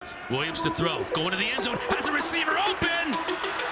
Williams to throw, going to the end zone, has a receiver open.